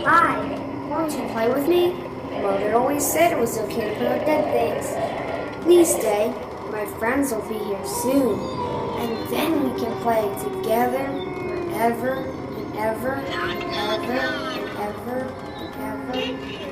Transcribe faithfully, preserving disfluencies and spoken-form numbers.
Hi, won't you play with me? Mother always said it was okay to play with dead things. Please stay. My friends will be here soon. And then we can play together forever and ever and ever and ever and ever.